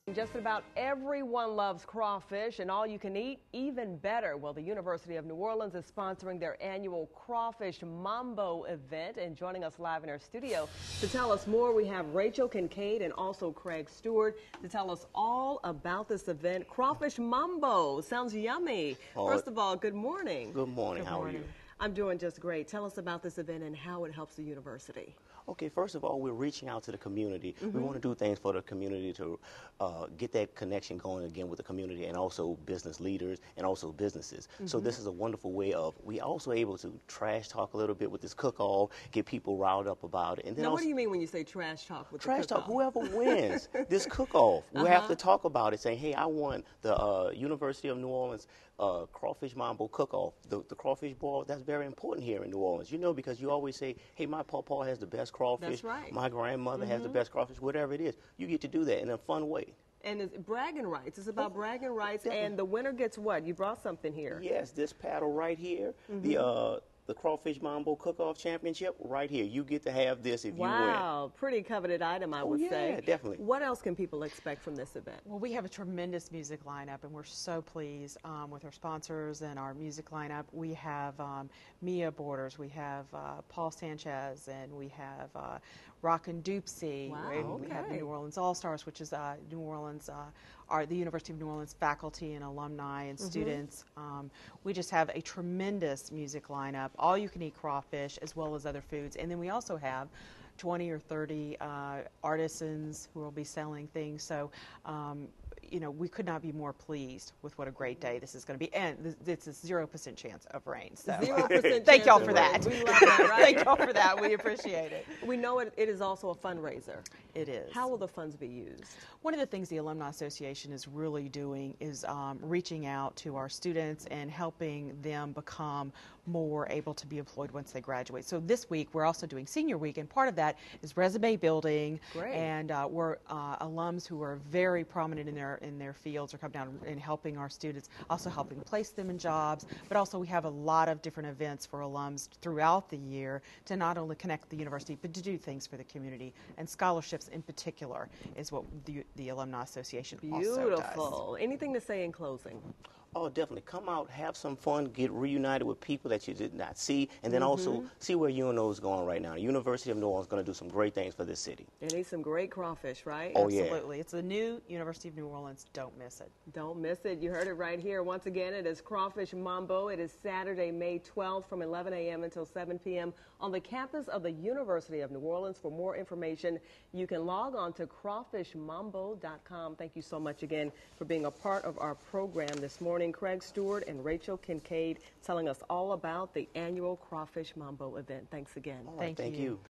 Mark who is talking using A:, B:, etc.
A: Just about everyone loves crawfish, and all you can eat, even better. Well, the University of New Orleans is sponsoring their annual Crawfish Mambo event, and joining us live in our studio to tell us more, we have Rachel Kincaid and also Craig Stewart to tell us all about this event. Crawfish Mambo sounds yummy. First of all, good morning.
B: Good morning. How are you?
A: I'm doing just great. Tell us about this event and how it helps the university.
B: Okay, first of all, we're reaching out to the community. We want to do things for the community to get that connection going again with the community and also business leaders and also businesses. So this is a wonderful way of, we also able to trash talk a little bit with this cook-off, get people riled up about it. And then
A: now,
B: also,
A: what do you mean when you say trash talk with
B: trash
A: the cook-off?
B: talk, whoever wins this cook-off, we have to talk about it, saying, hey, I won the University of New Orleans Crawfish Mambo cook-off. The crawfish boil, that's very important here in New Orleans, you know, because you always say, hey, my pawpaw has the best crawfish.
A: That's right.
B: My grandmother has the best crawfish, whatever it is. You get to do that in a fun way.
A: And it's bragging rights. It's about bragging rights, and the winner gets what? You brought something here.
B: Yes, this paddle right here, the Crawfish Mambo Cook-Off Championship right here. You get to have this if you win.
A: Wow, pretty coveted item, I would say.
B: Yeah, definitely.
A: What else can people expect from this event?
C: Well, we have a tremendous music lineup, and we're so pleased with our sponsors and our music lineup. We have Mia Borders, we have Paul Sanchez, and we have Rockin' Doopsie.
A: Wow,
C: and we have the New Orleans All-Stars, which is New Orleans, the University of New Orleans faculty and alumni and students. We just have a tremendous music lineup, all-you-can-eat crawfish, as well as other foods. And then we also have 20 or 30 artisans who will be selling things. So, you know, we could not be more pleased with what a great day this is going to be. And it's a 0% chance of rain. So
A: 0%
C: thank y'all for that.
A: We love that, right?
C: Thank y'all for that. We appreciate it.
A: We know it is also a fundraiser.
C: It is.
A: How will the funds be used?
C: One of the things the Alumni Association is really doing is reaching out to our students and helping them become more able to be employed once they graduate. So this week we're also doing Senior Week, and part of that is resume building.
A: Great.
C: And we're alums who are very prominent in their fields are coming down and helping our students, also helping place them in jobs. But also we have a lot of different events for alums throughout the year to not only connect the university, but to do things for the community. And scholarships in particular is what the Alumni Association also does.
A: Beautiful. Anything to say in closing?
B: Oh, definitely. Come out, have some fun, get reunited with people that you did not see, and then also see where UNO is going right now. The University of New Orleans is going to do some great things for this city.
A: They need some great crawfish, right?
B: Oh,
C: Absolutely. It's the new University of New Orleans. Don't miss it.
A: Don't miss it. You heard it right here. Once again, it is Crawfish Mambo. It is Saturday, May 12th from 11 a.m. until 7 p.m. on the campus of the University of New Orleans. For more information, you can log on to crawfishmambo.com. Thank you so much again for being a part of our program this morning. Craig Stewart and Rachel Kincaid telling us all about the annual Crawfish Mambo event. Thanks again.
B: All right, thank you.